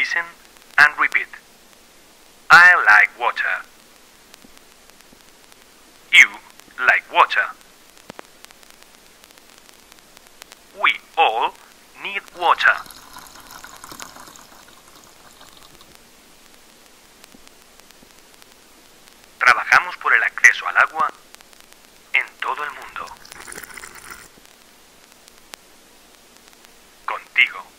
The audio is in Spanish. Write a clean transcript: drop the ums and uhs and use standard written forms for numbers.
Listen and repeat. I like water. You like water. We all need water. Trabajamos por el acceso al agua en todo el mundo. Contigo.